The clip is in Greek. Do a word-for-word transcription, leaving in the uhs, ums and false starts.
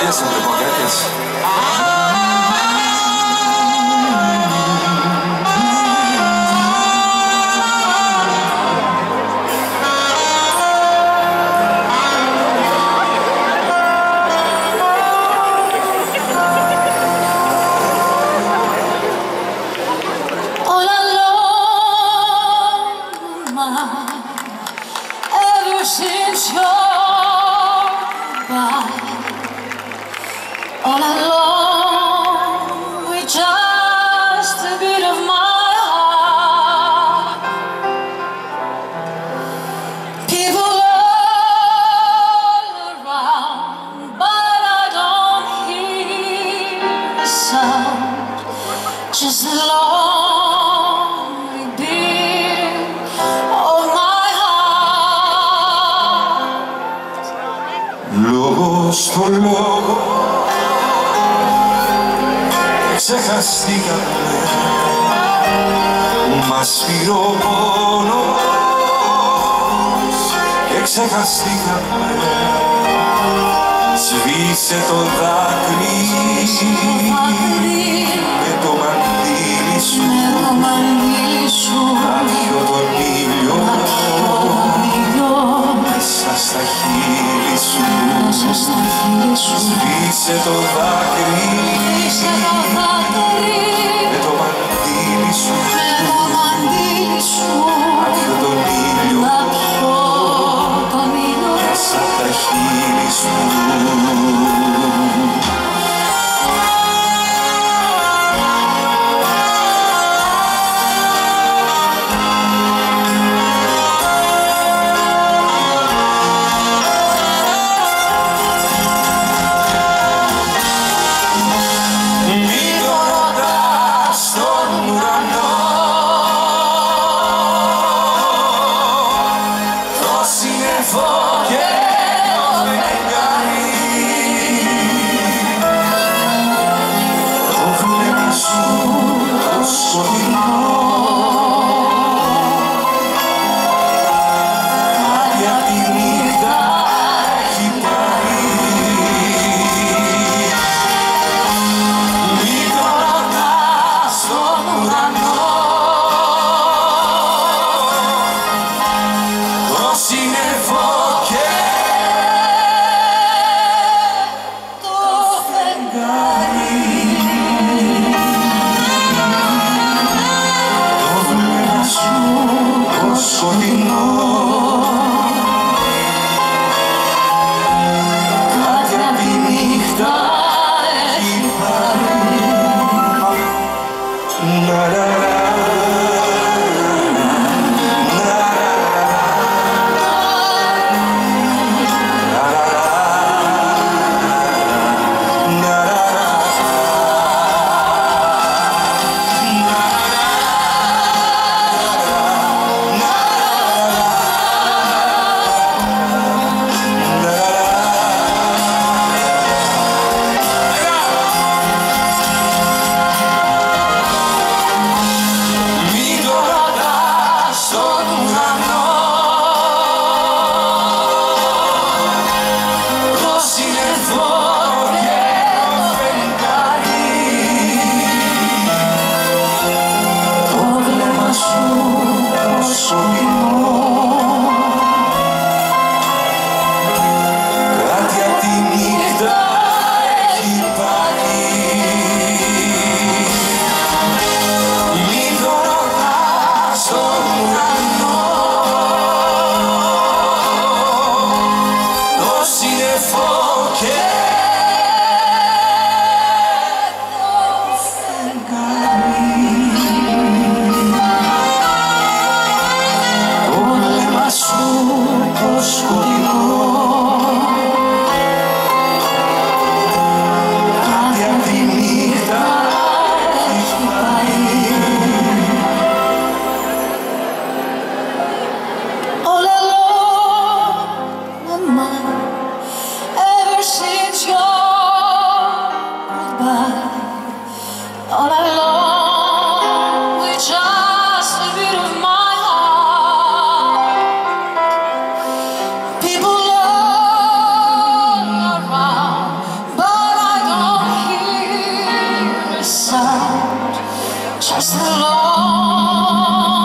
Yes, I'm the pocket, yes. Since you're by, all alone with just a bit of my heart. People all around, but I don't hear the sound, just a lonely beating of my λόγο στο λόγο ξεχαστήκαμε που μας πήρε ο πόνος και ξεχαστήκαμε. Σβήσε το δάκρυ με το μαντίλι σου, να πιω τον ήλιο μέσα στα χείλη σου. Σβήσε το δάκρυ με το μαντίλι σου, να πιω τον ήλιο μέσα τα χείλη σου. Σύννεφο Just the Lord